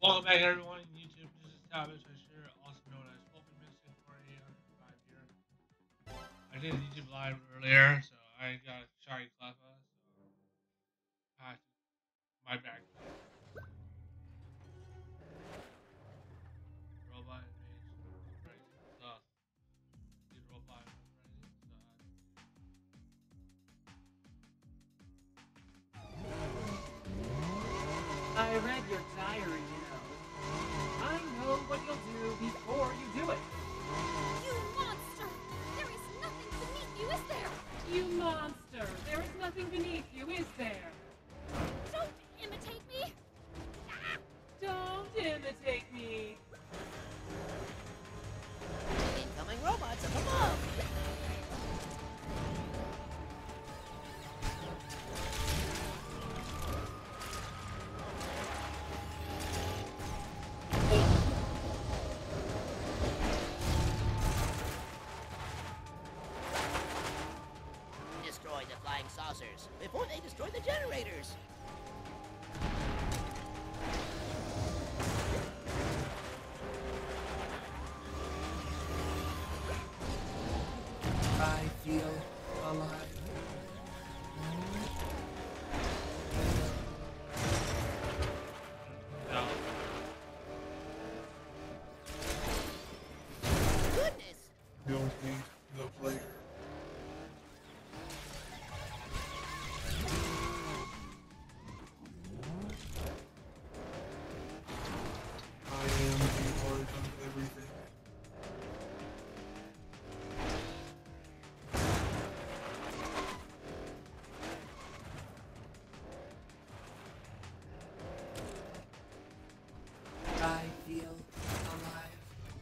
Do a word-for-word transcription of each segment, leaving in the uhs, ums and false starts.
Welcome back, everyone. YouTube. This is Thomas Fisher, also known as Open Mixing for A one hundred five here. I did a YouTube live earlier, so I got a sorry Cleffa, so I my bad Cleffa. Robot invasion, uprising, stuff. Did robot uprising, so I read your diary, you know. I know what you'll do before you do it. You monster! There is nothing beneath you, is there? You monster! There is nothing beneath you, is there? Don't imitate me! Ah! Don't imitate me! Incoming robots up above! Destroy the flying saucers before they destroy the generators! I feel alive. no. Goodness! Don't need the player. I am a part of everything. I feel alive.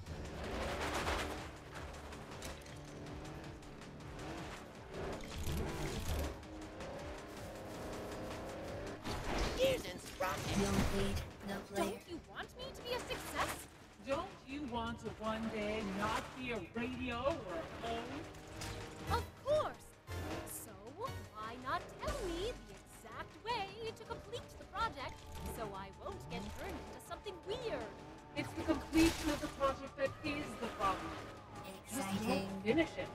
Gears and sprockets! Don't lead, no Don't player. you want me to be a success? Don't you want to one day not be a radio or a phone? Of course! So, why not tell me the exact way to complete the project so I won't get turned into something weird? It's the completion of the project that is the problem. Just Exciting. don't finish it.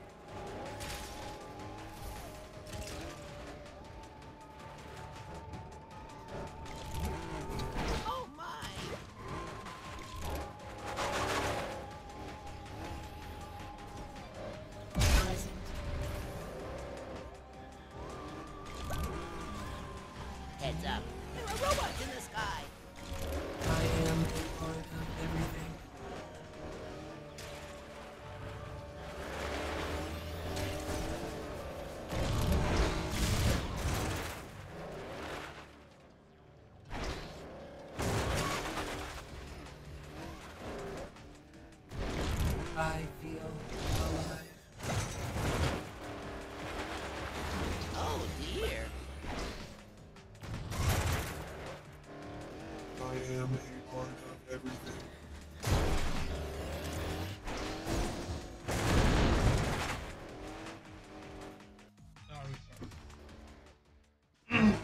Oh my! Pleasant. Heads up, there are robots in the sky! I am a part of everything. I feel alive. Oh dear! I am a part of everything. Sorry, sorry.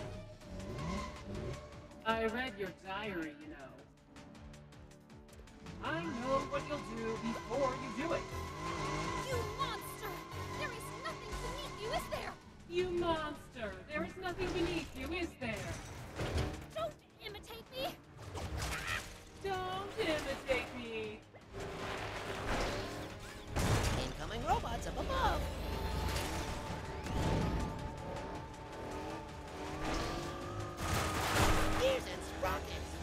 I read your diary, you know. I know what you'll do before you do it. You monster! There is nothing beneath you, is there? You monster! There is nothing beneath you, is there? Don't imitate me! Ah! Don't imitate me! Incoming robots up above! Gears and sprockets!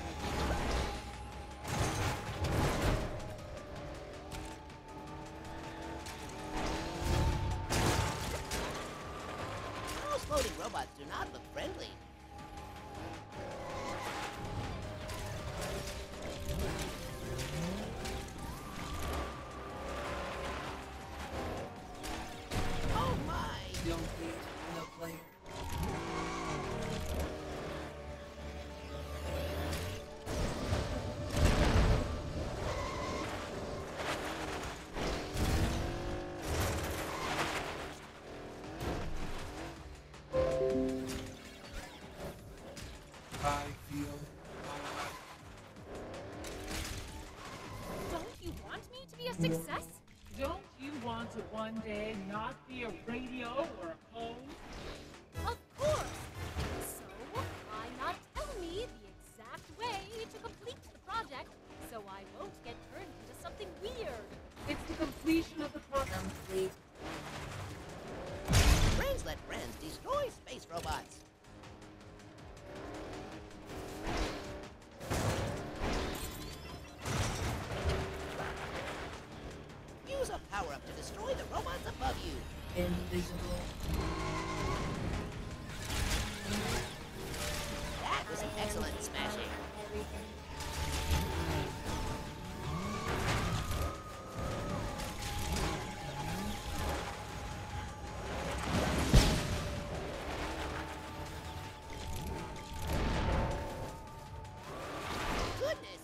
Most floating robots do not look friendly. Oh my! Don't need the player. success? Don't you want to one day not be a radio or a phone? Of course! So, why not tell me the exact way to complete the project so I won't get turned into something weird? It's the completion of the program. Complete. Friends let friends destroy space robots. Use a power-up to destroy the robots above you. Invisible. That was an excellent smashing. Goodness.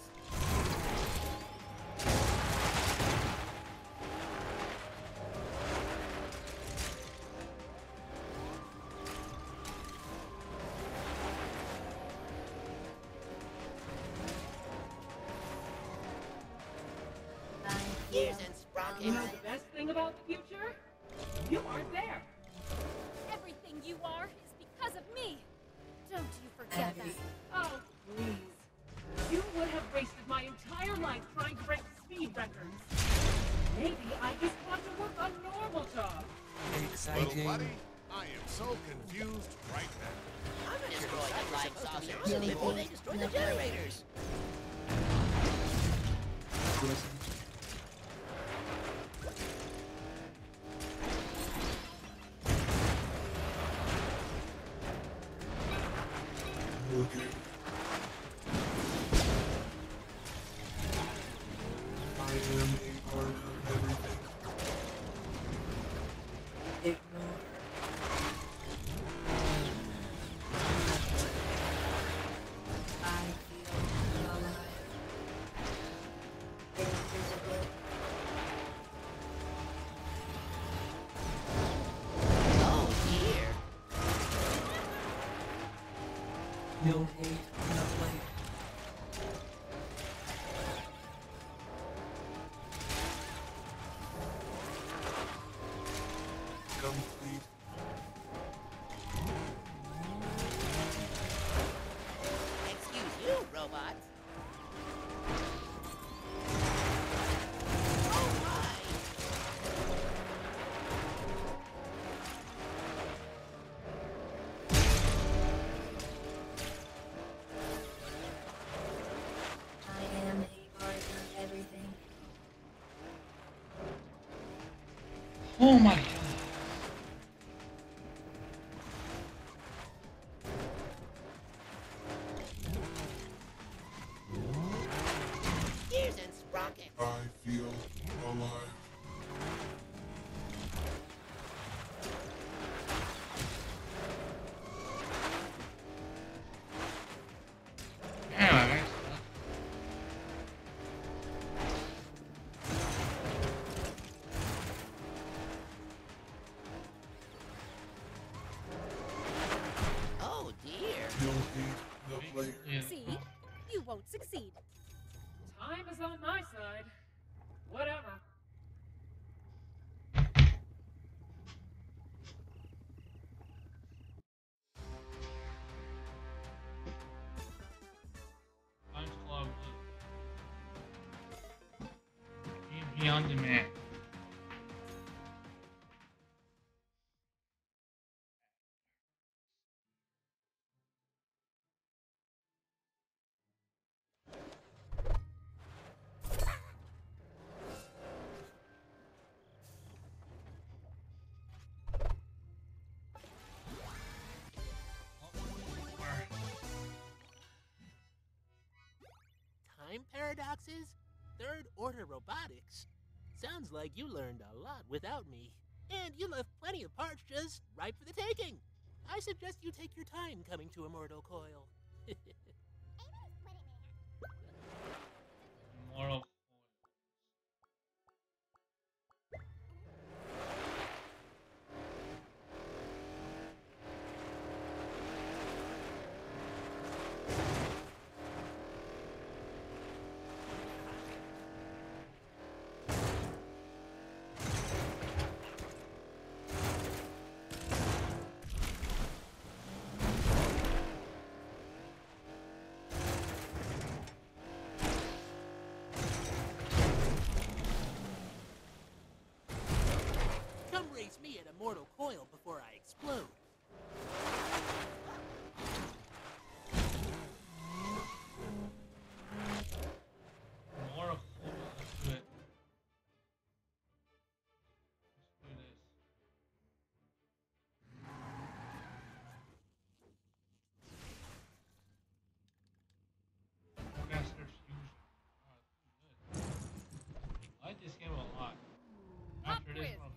Gears and You know sprockets. the best thing about the future? You aren't there. Everything you are is because of me. Don't you forget that. Oh, please. You would have wasted my entire life trying to break speed records. Maybe I just want to work a normal job. Little buddy, I am so confused right now. I'm gonna destroy the flying saucers before they destroy the generators. Okay. I am a part of everything. Ignore. I feel alive. Invisible. Oh dear. No hate, no blame. Complete. Excuse you, robot. Oh my! I am a part of everything. Oh my god. Gears and sprockets. I feel alive. Damn, I messed up. Oh dear. No hate, no player. Yeah. See? You won't succeed. Time is on my side. Whatever. Punch Club. P V on demand. Time paradoxes? Third order robotics? Sounds like you learned a lot without me. And you left plenty of parts just ripe for the taking. I suggest you take your time coming to Immortal Coil. Moral.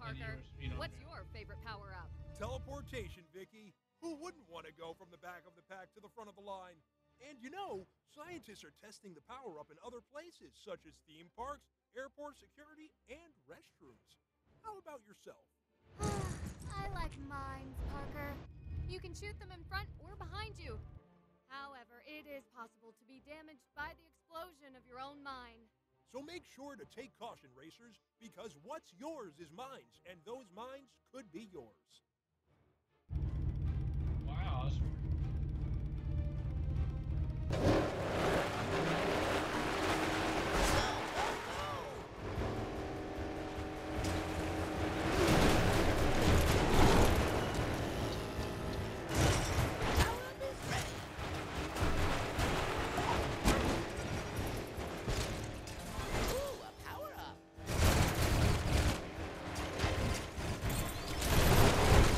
Any Parker. speed on What's there. your favorite power-up? Teleportation, Vicky. Who wouldn't want to go from the back of the pack to the front of the line? And you know, scientists are testing the power-up in other places, such as theme parks, airport security, and restrooms. How about yourself? I like mines, Parker. You can shoot them in front or behind you. However, it is possible to be damaged by the explosion of your own mine. So make sure to take caution, racers, because what's yours is mines, and those mines could be yours. Wow, that's Power-up is ready. Ooh, a power-up.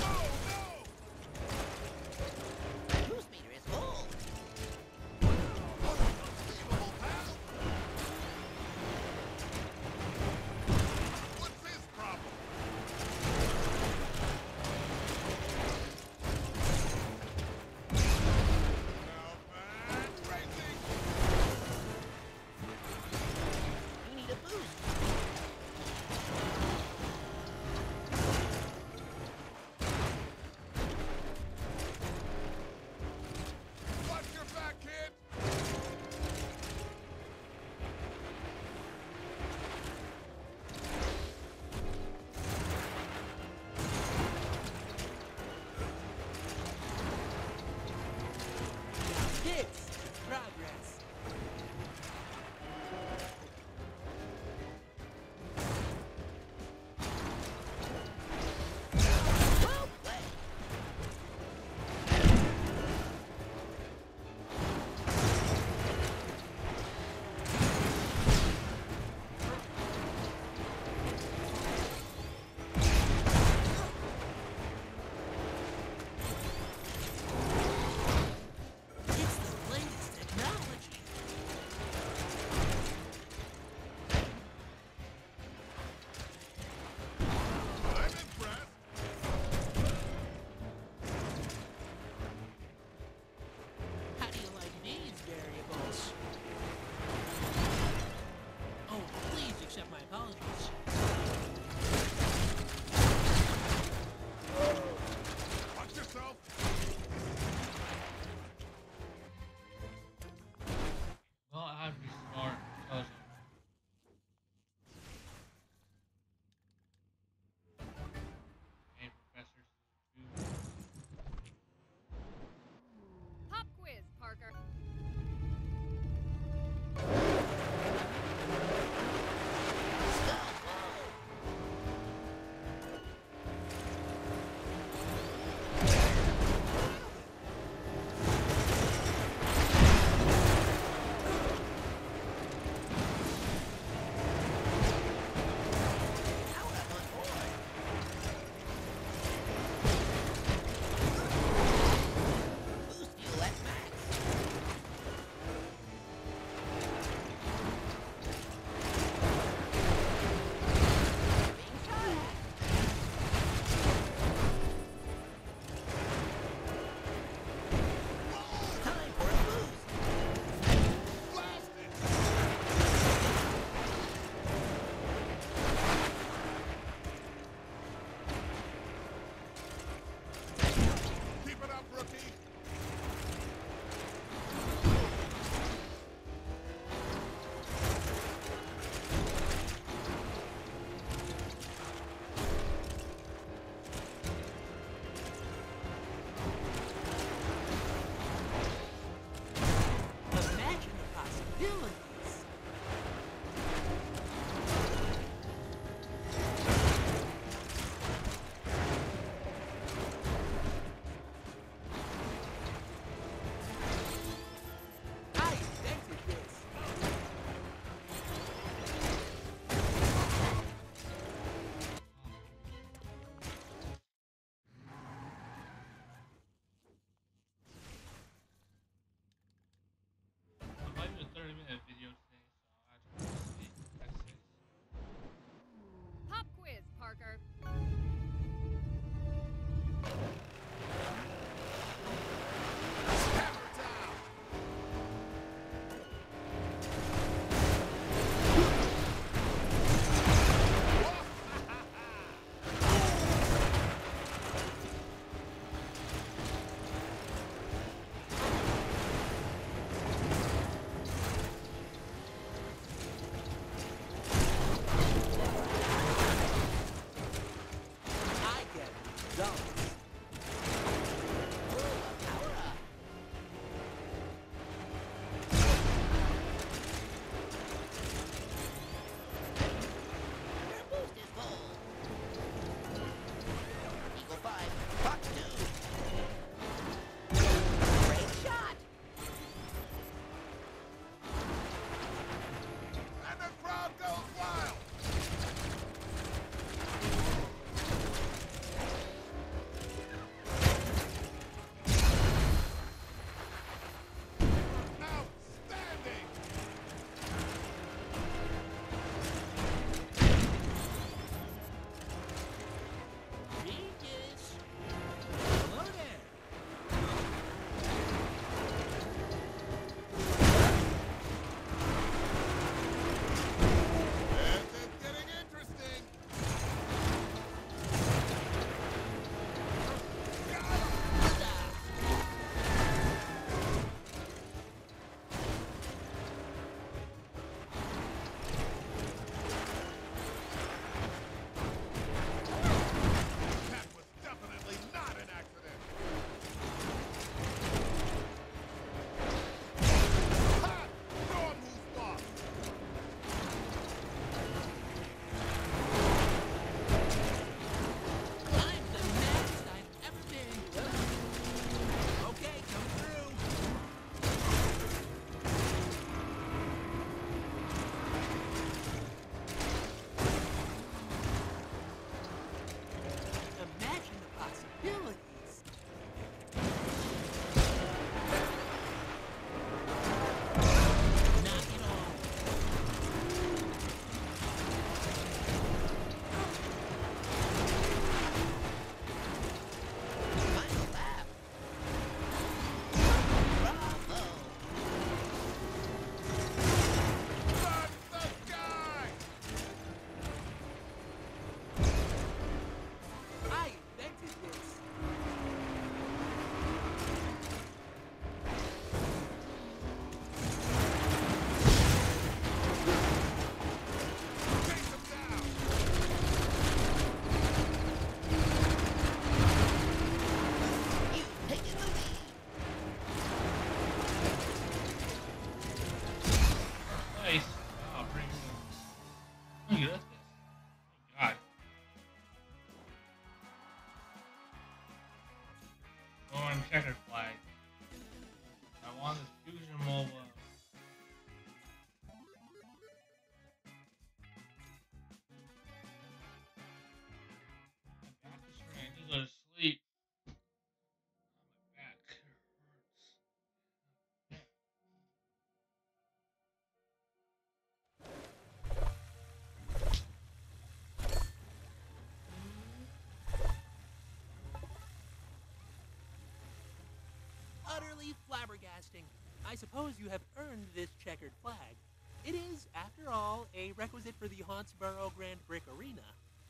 really flabbergasting. I suppose you have earned this checkered flag. It is, after all, a requisite for the Hauntsboro Grand Brick Arena.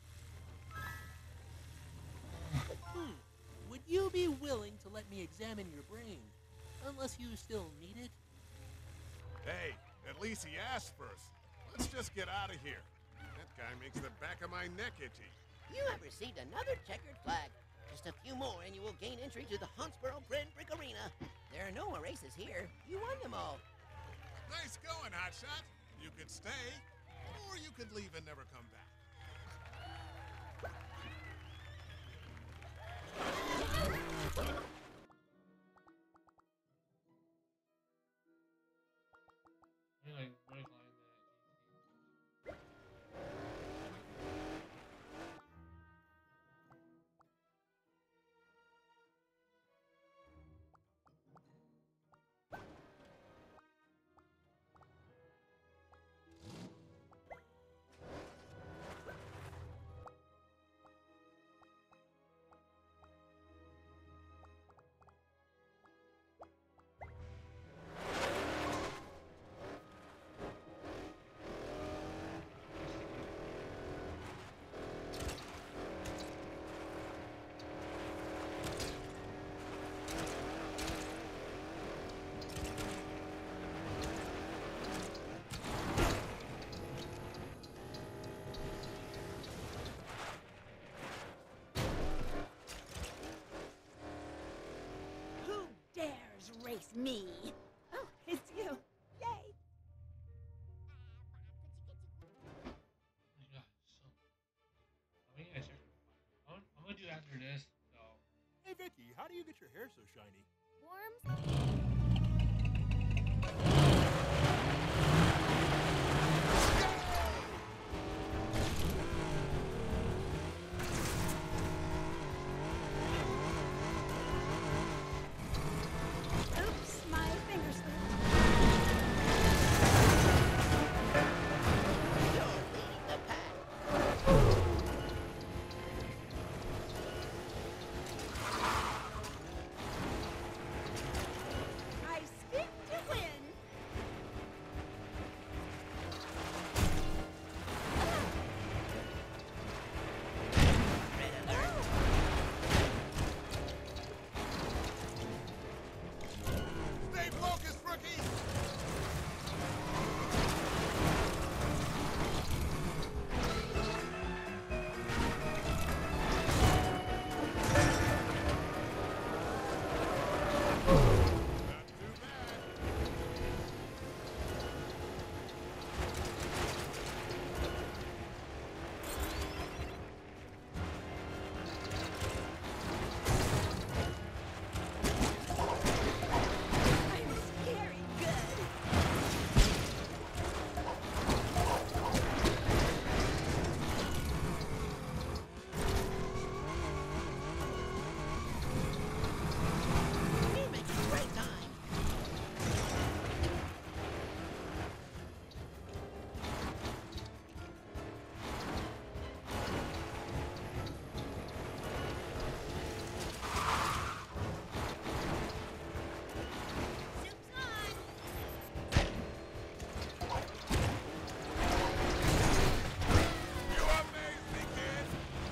Hmm. Would you be willing to let me examine your brain? Unless you still need it? Hey, at least he asked first. Let's just get out of here. That guy makes the back of my neck itchy. You have received another checkered flag. Just a few more and you will gain entry to the Hauntsboro Grand Brick Arena. There are no more races here. You won them all. Nice going, Hotshot. You could stay, or you could leave and never come back. I like break line that. Who dares race me? Oh, it's you. Yay! Oh my god, so. I mean, I check. I'm, I'm gonna do after this, so. Hey, Vicky, how do you get your hair so shiny? Worms? Oops, my finger slipped. You're leading the pack. I skipped to win. Red alert. Stay focused, rookie! Not too bad. I'm scary good. You're making great time. Soup's on. You amaze me, kid!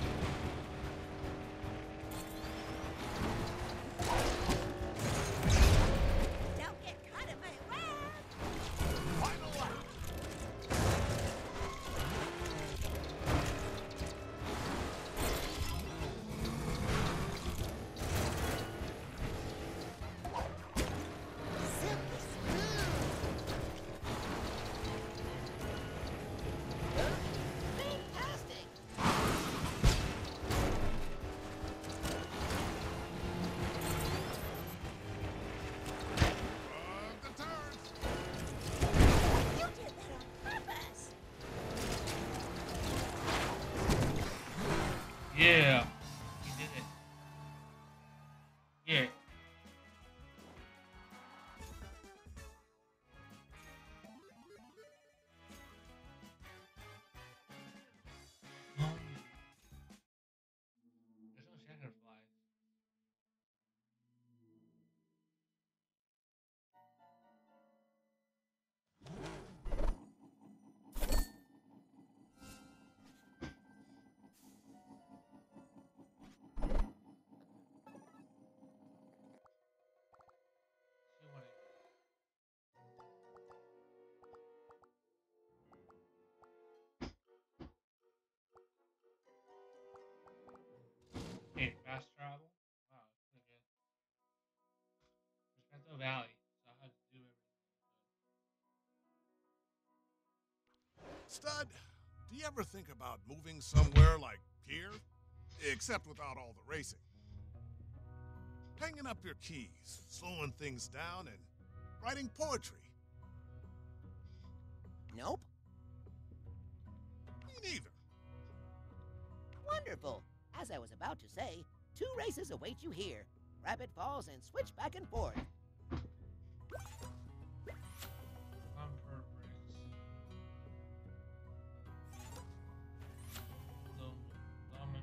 Don't get caught in my web. Final lap! Silky smooth. Fantastic. Of the turns! You did that on purpose. Yeah. He did it. Yeah. Stud, do you ever think about moving somewhere like here? Except without all the racing. Hanging up your keys, slowing things down, and writing poetry. Nope. Me neither. Wonderful. As I was about to say, two races await you here. Rabbit Falls and switch back and forth. Bumper bricks. Lum- Lumina.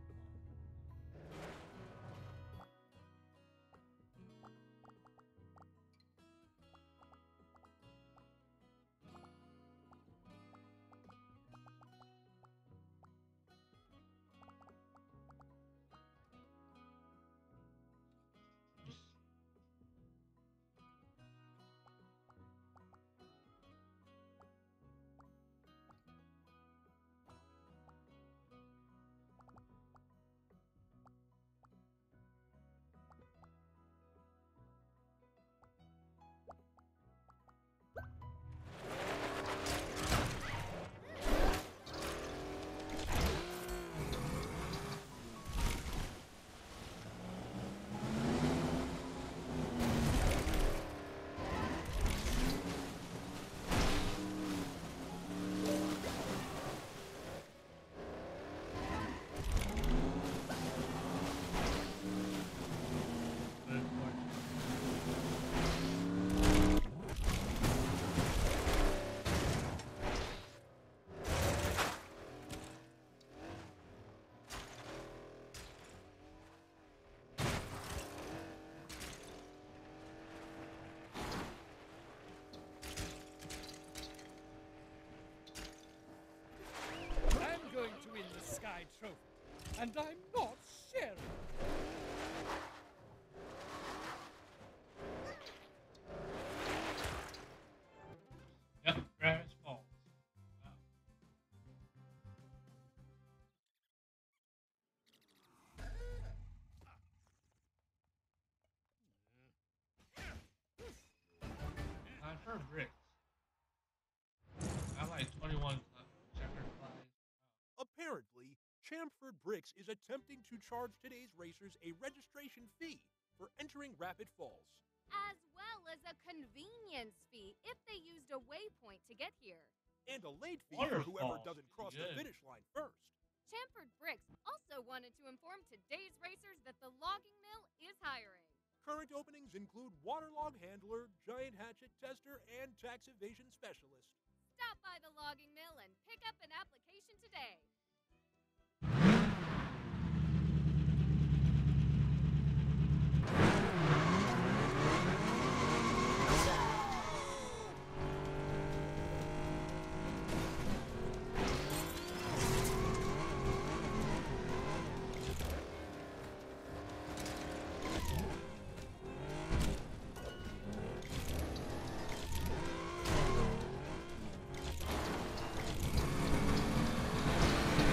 Good point. I'm going to win the Sky Trophy, and I'm not sharing. Yep, Rabbit's Falls. Wow. Time for bricks. I like twenty-one cl- checkered flags. Apparently, Chamford Bricks is attempting to charge today's racers a registration fee for entering Rapid Falls. As well as a convenience fee if they used a waypoint to get here. And a late fee for whoever Waterfalls. doesn't cross the Good. finish line first. Chamford Bricks also wanted to inform today's racers that the logging mill is hiring. Current openings include waterlog handler, giant hatchet tester, and tax evasion specialist. Stop by the logging mill and pick up an application today. Hey,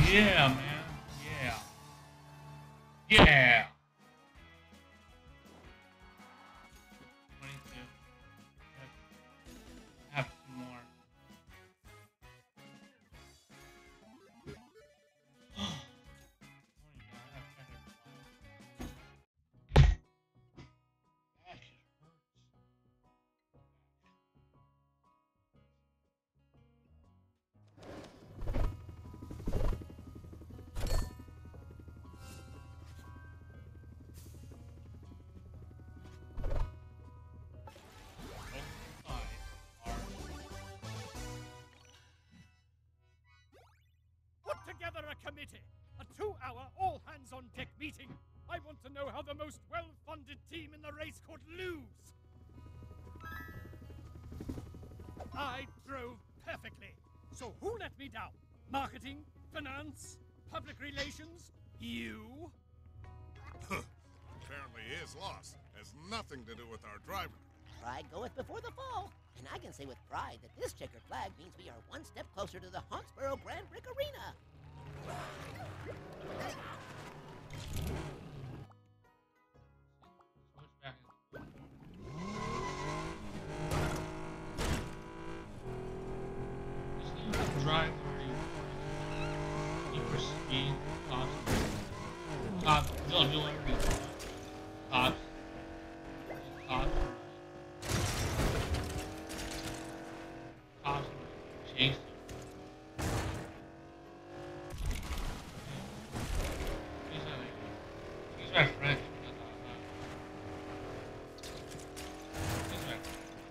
Yeah, man. Yeah. Yeah. twenty-two. I have two more. Oh my god, I have checkered flag. That shit hurts. Put together a committee. A two-hour all-hands-on-deck meeting. I want to know how the most well-funded team in the race could lose. I drove perfectly. So who let me down? Marketing? Finance? Public relations? You? Apparently his loss has nothing to do with our driver. Pride goeth before the fall. And I can say with pride that this checkered flag means we are one step closer to the Hauntsboro Grand Brick Arena. Switch back and just need to drive where you want. Keep your speed, tops. Tops. Don't do whatever you want. Tops. Tops. Tops. Chase. He's not like, he's my friend. He's not that bad. He's my friend.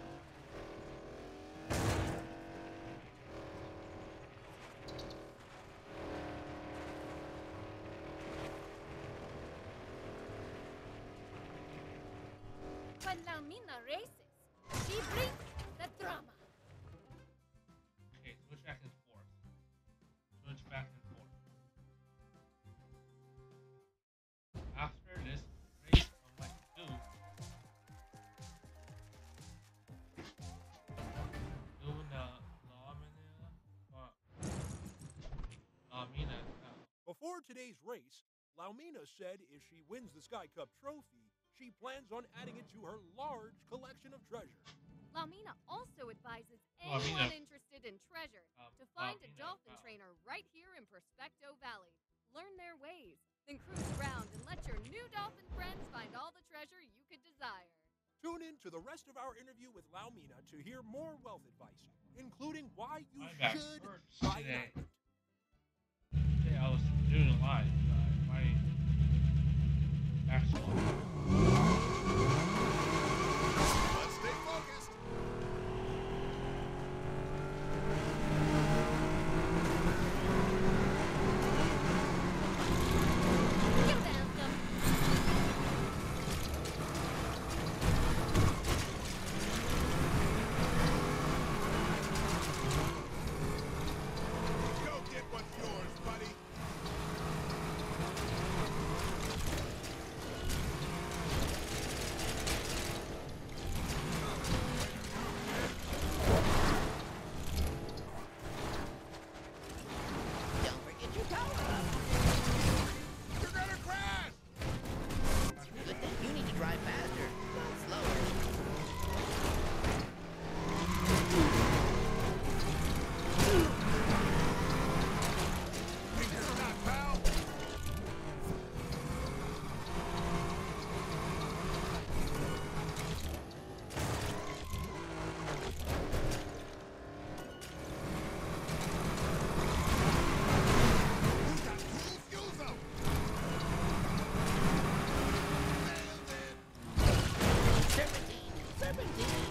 When Laumina races, she brings the drama. Okay, switch back and forth. Switch back and forth. After this race, I might do doing the Laumina, uh, Laumina now. Before today's race, Laumina said if she wins the Sky Cup trophy, she plans on adding it to her large collection of treasure. Laumina also advises Laumina. anyone interested in treasure Um, to find a Laumina, dolphin wow. trainer right here in Prospecto Valley. Learn their ways, then cruise around and let your new dolphin friends find all the treasure you could desire. Tune in to the rest of our interview with Laumina to hear more wealth advice, including why you My back should hurts buy today. an island. Today I was doing a live, so I might actually. Let's stay focused. You're welcome. Go get what's yours, buddy. Don't forget your power up. You're gonna crash! Good thing you need to drive faster, not slower. Think you're not, pal? Who's got cool fuel zone? Nailed it! Serpentine, serpentine.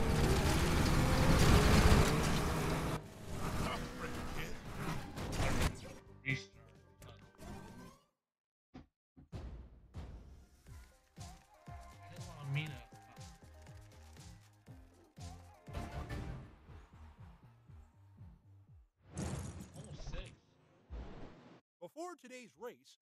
Tough freaking kid. Restart. I didn't want Mina. Almost six. Before today's race,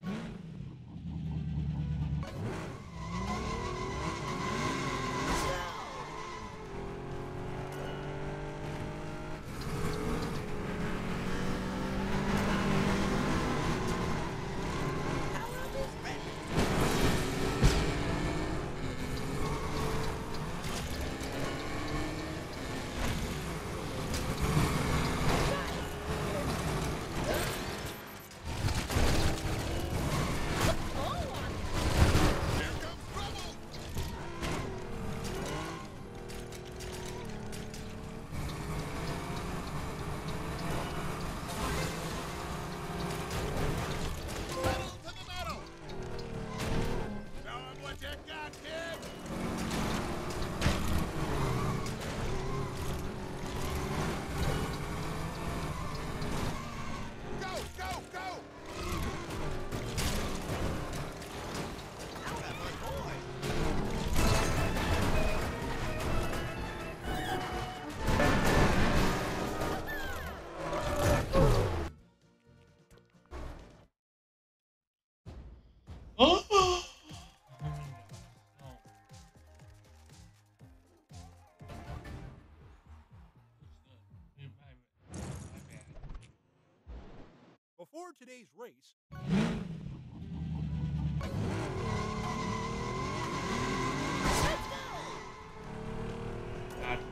today's race, God.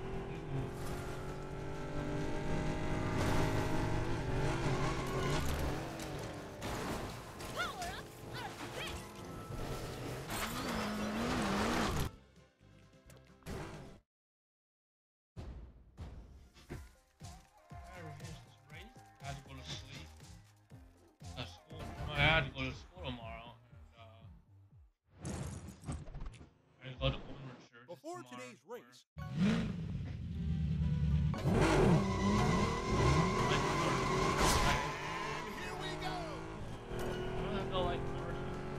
I had to go to sleep. Uh, school. I had to go to school tomorrow, and uh, I go to Owen Church before tomorrow. today's race, And here we go. I don't know, like commercials.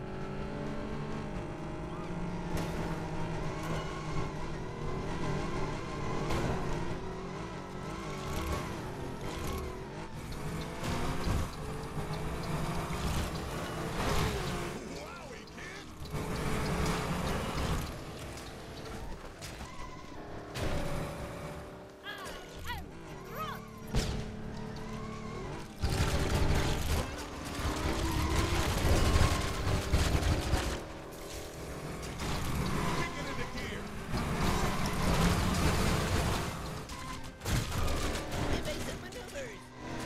Wowie, kid. I am drunk! Kick it into gear. Evasive maneuvers.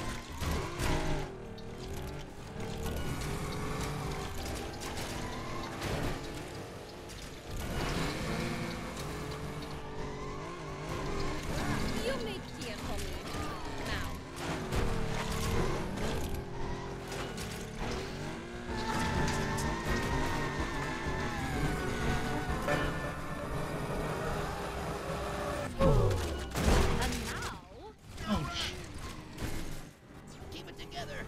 You make tea for me. Now. And now, Ouch. Keep it together.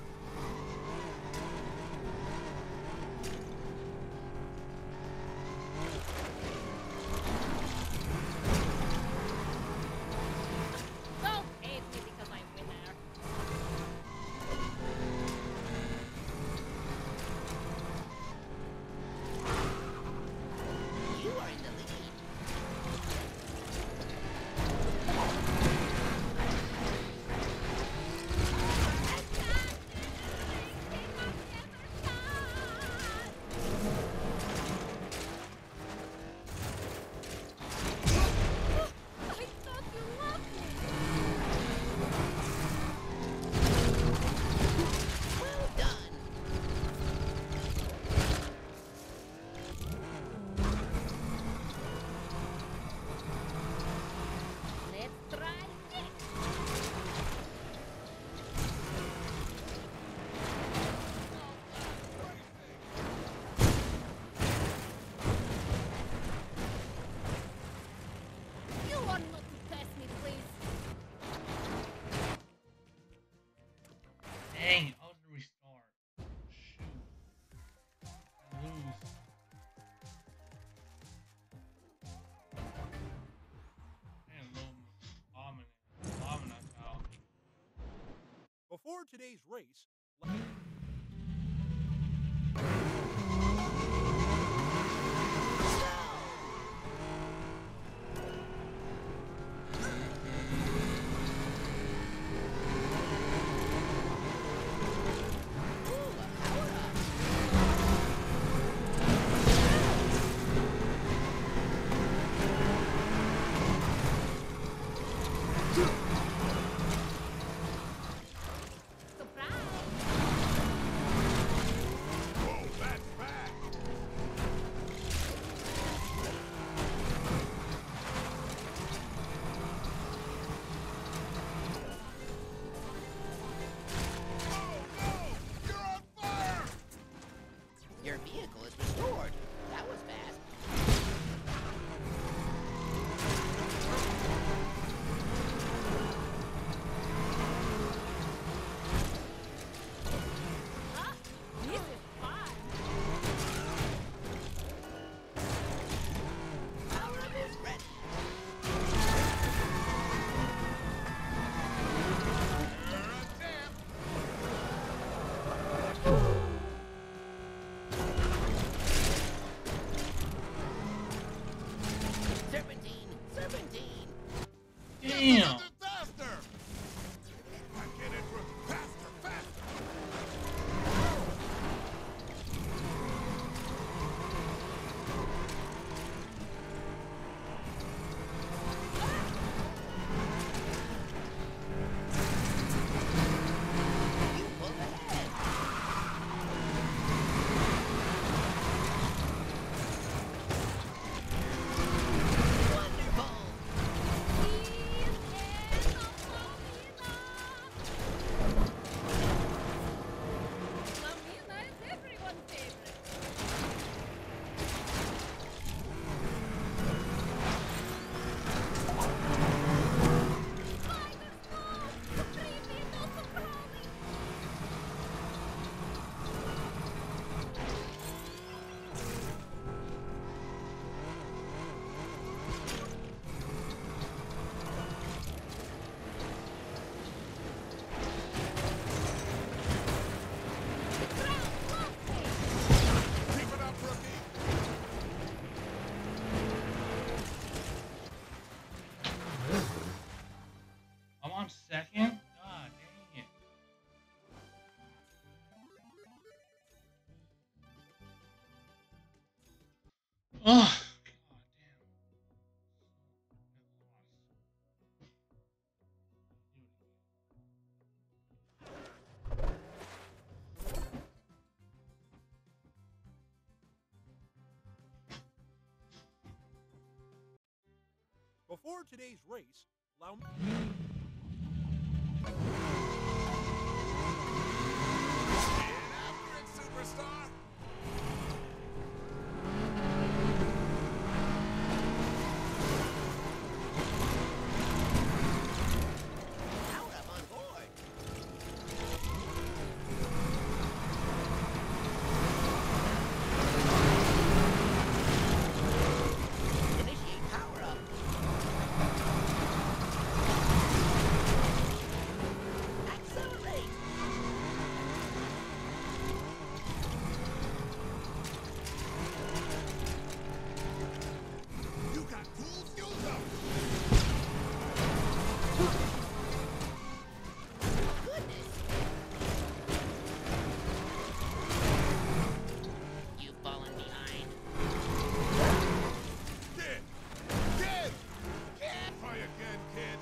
don't hate me because I'm winner. You are in the lead. I thought you loved me. Well done. Let's try it. You are not to pass me, please. Dang, I was gonna restart. Shoot. I lose. Man, little bombing it. Bombing us out. before today's race, Whoa, that's bad. Oh no! You're on fire! Your vehicle is restored. That was fast. Ah, this is fun. Power up is ready. You're a champ! Serpentine, serpentine. Damn. Faster, faster! I get it from faster, faster! Oh, god damn. Before today's race, allow me. Superstar! Power up on board. Initiate power up. Accelerate. You got cool skills up! Goodness. You've fallen behind. Kid! Kid! Kid! Try again, kid!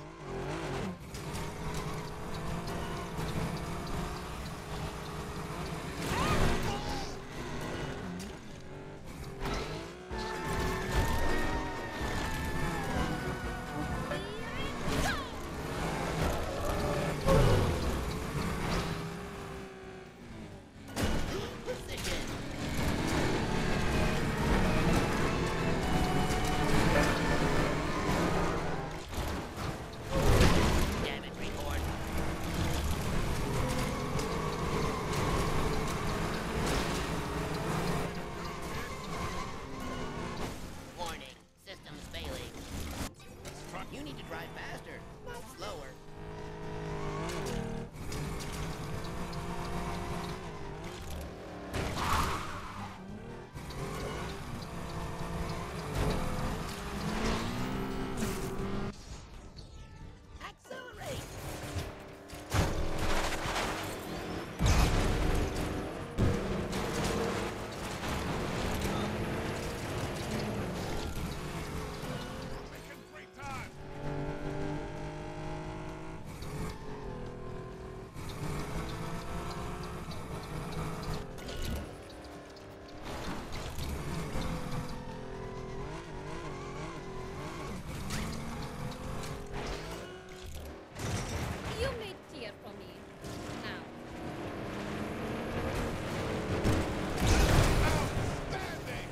Position. Damage report. Warning, systems failing. You need to drive faster, not slower. Accelerate. Making great time! You made clear for me. Now, Outstanding!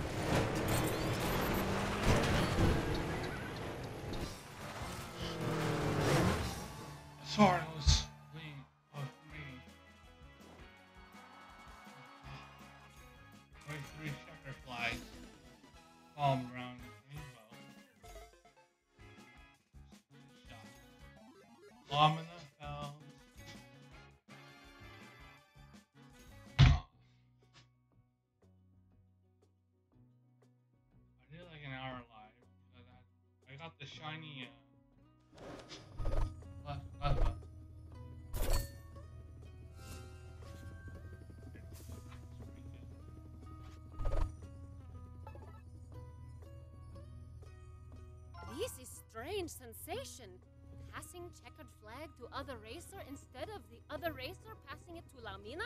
As far as clean of green. twenty-three checker flags. Palm around the rainbow. Shot. Bomb in the hell. Oh. I did like an hour live because I, I got the shiny uh, left, left button. this is strange sensation. Passing checkered flag to other racer instead of the other racer passing it to Lamina?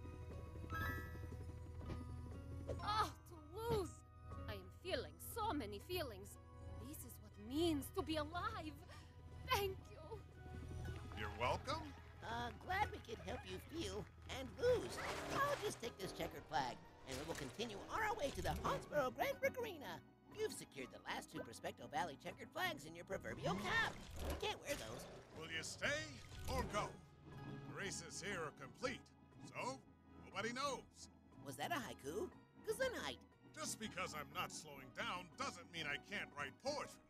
Oh, to lose! I am feeling so many feelings. This is what it means to be alive. Thank you. You're welcome? Uh, glad we could help you feel and lose. I'll just take this checkered flag, and we will continue on our way to the Hauntsboro Grand Prix Arena. You've secured the last two Prospecto Valley checkered flags in your proverbial cap. You can't wear those. Will you stay or go? The races here are complete, so nobody knows. Was that a haiku? Gesundheit. Just because I'm not slowing down doesn't mean I can't write poetry.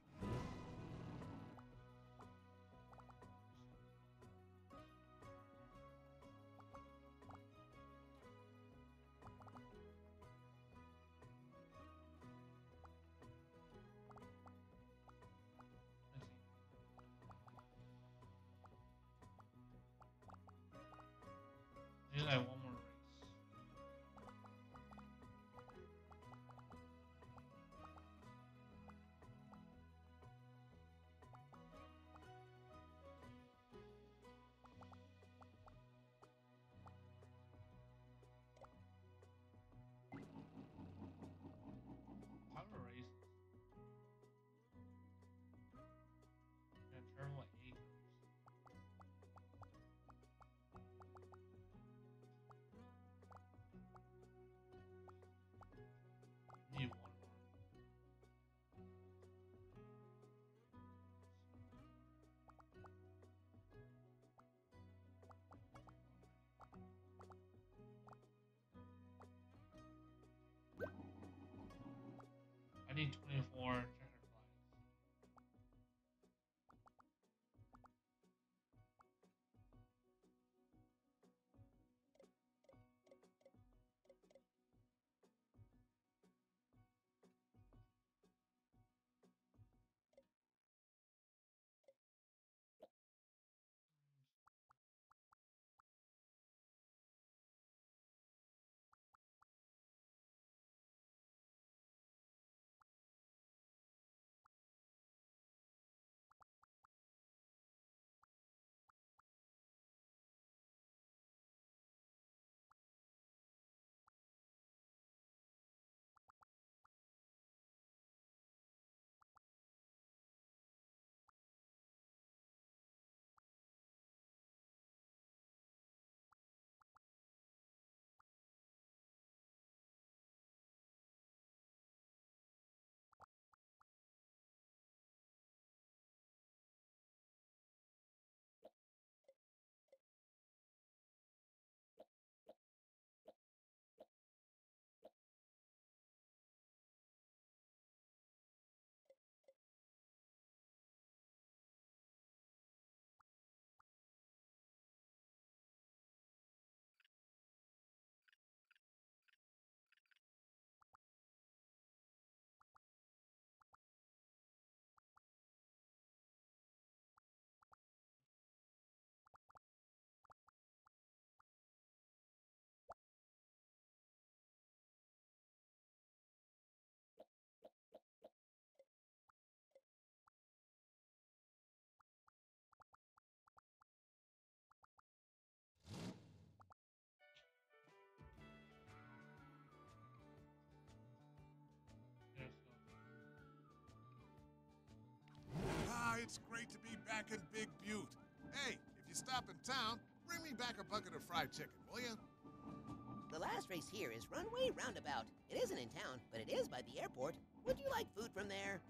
Did I one more race? need twenty-four checkered flags. Ah, it's great to be back in Big Butte. Hey, if you stop in town, bring me back a bucket of fried chicken, will you? The last race here is Runway Roundabout. It isn't in town, but it is by the airport. Would you like food from there?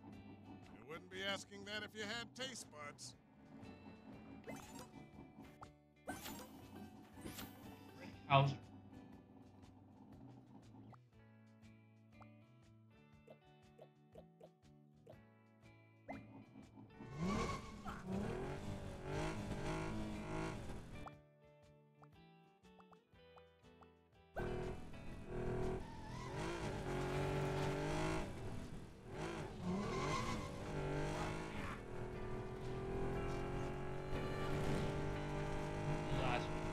You wouldn't be asking that if you had taste buds. Rick Hauser. Last one.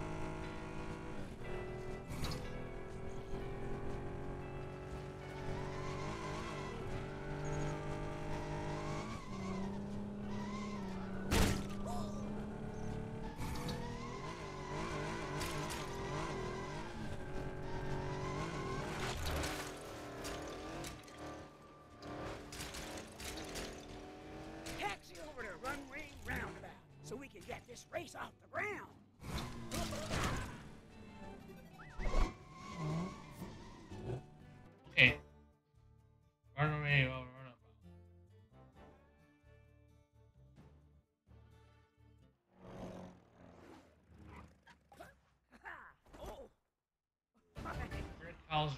Taxi over to Runway Roundabout so we can get this race off the ground. Okay. Run away, oh, run about. Oh. Rick Hauser.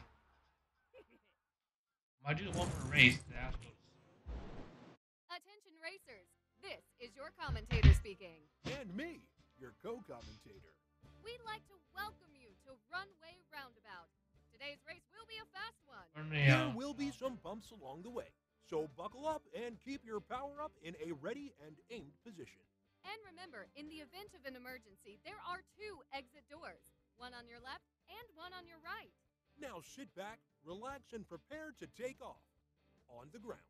My dude won for a race. The assholes. Attention racers, this is your commentator speaking. And me, your co-commentator. We'd like to welcome you to Runway Roundabout. Today's race will be a fast one. Run me There out. will be some bumps along the way, so buckle up and keep your power up in a ready and aimed position. And remember, in the event of an emergency, there are two exit doors, one on your left and one on your right. Now sit back, relax, and prepare to take off on the ground.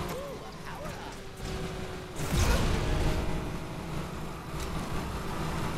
Ooh, a power up.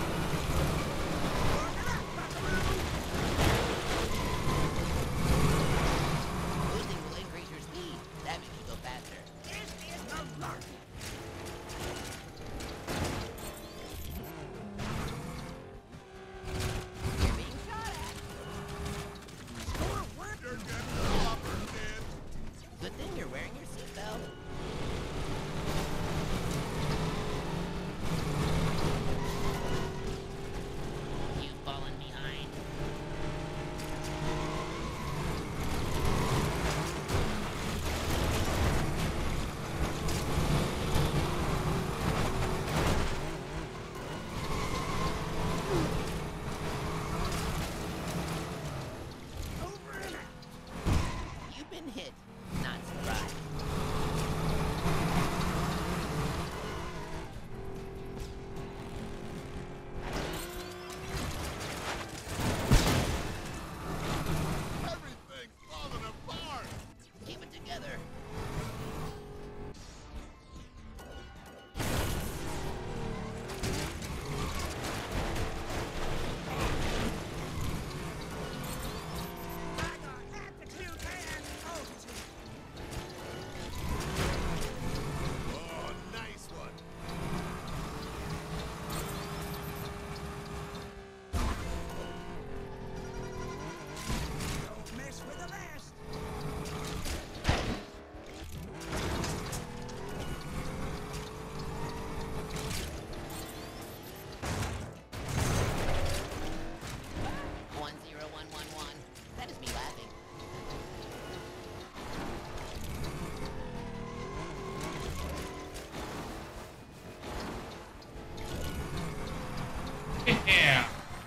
Yeah.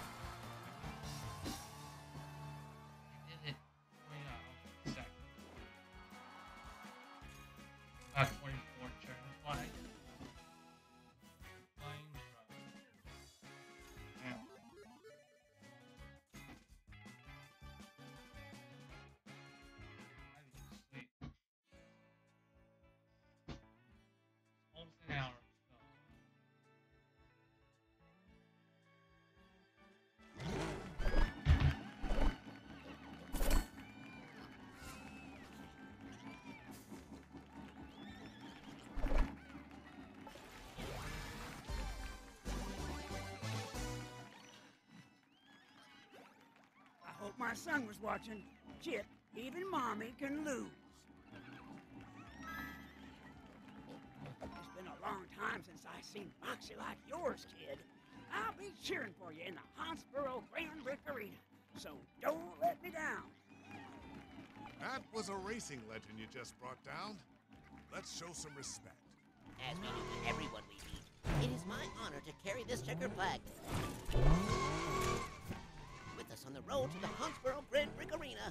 I did it. Oh yeah, one second. Got twenty-four checkered flag. Flying truck. Damn. I need to sleep. Almost an hour. I hope my son was watching. Chip, even Mommy can lose. It's been a long time since I seen boxing like yours, kid. I'll be cheering for you in the Hansborough Grand Brick Arena, so don't let me down. That was a racing legend you just brought down. Let's show some respect. As we do to everyone we meet, it is my honor to carry this checkered flag. With us on the road to the Hansborough Grand Brick Arena.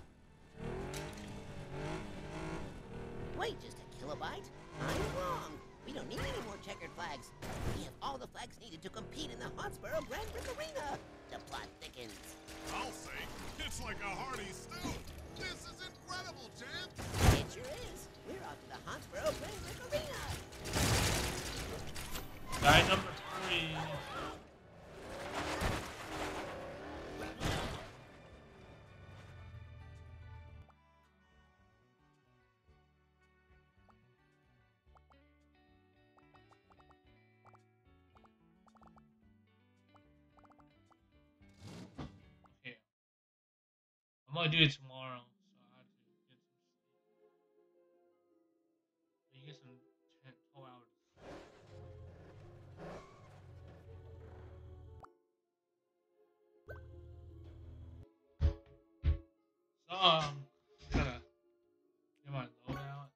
Wait just a kilobyte. I'm wrong. We don't need any more checkered flags. We have all the flags needed to compete in the Hansborough Grand Brick Arena. The plot thickens. I'll say, it's like a hearty stew. This is incredible, champ. It sure is. We're off to the Hansborough Grand Brick Arena. Guy number three. Okay. I'm gonna do it tomorrow, so I have to get some sleep. So you get some ten, twelve hours. So, um, gotta get my load out.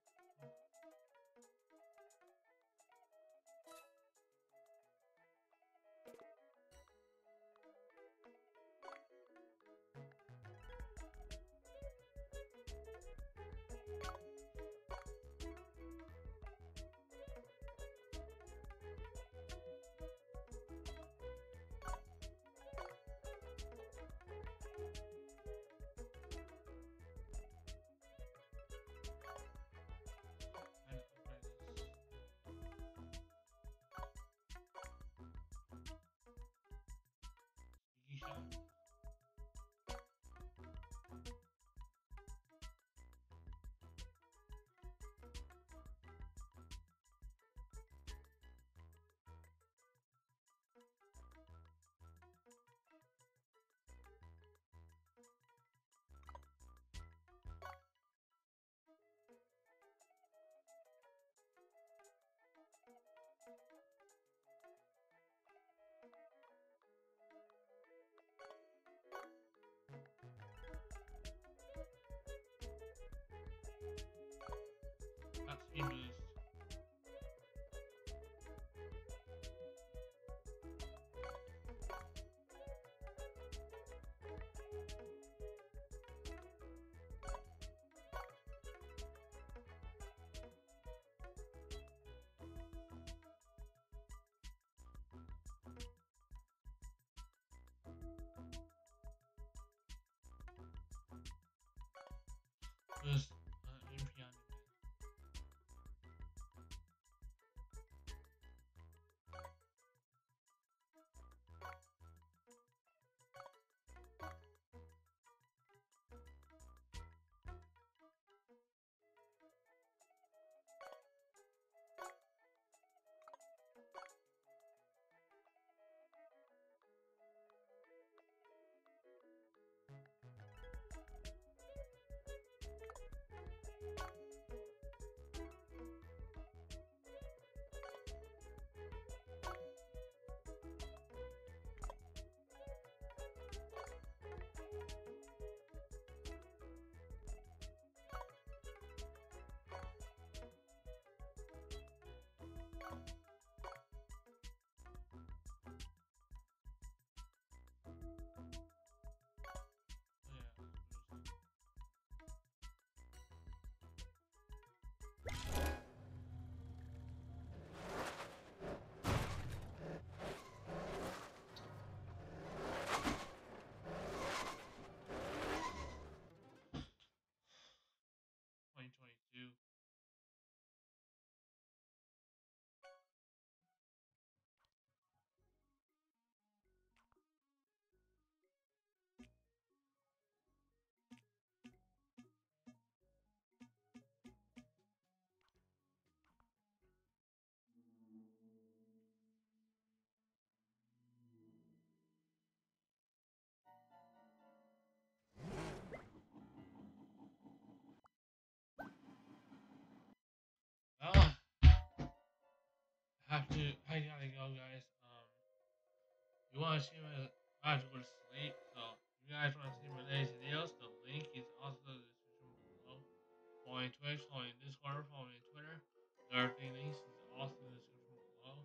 have to, I gotta go, guys. Um, you want to see my, I have to go to sleep. So, if you guys want to see my latest videos, the link is also in the description below. Follow me on Twitch, follow me on Discord, follow me on Twitter. The everything links is also in the description below.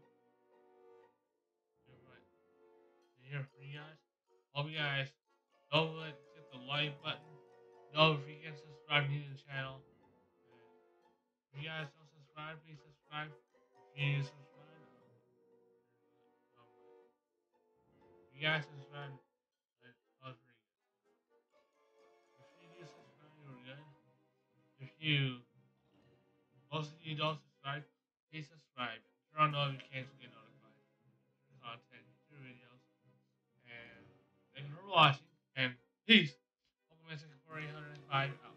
Here for you guys. Hope you guys don't forget to hit the like button. Don't forget to subscribe to the channel. And if you guys don't subscribe, please subscribe. If you subscribe, um, if you guys subscribe, I was pretty good. If you do subscribe, you're good. If you, most of you don't subscribe, please subscribe. Turn on notifications to get notified for content, future videos. And thank you for watching. And peace. Welcome to four eight hundred five.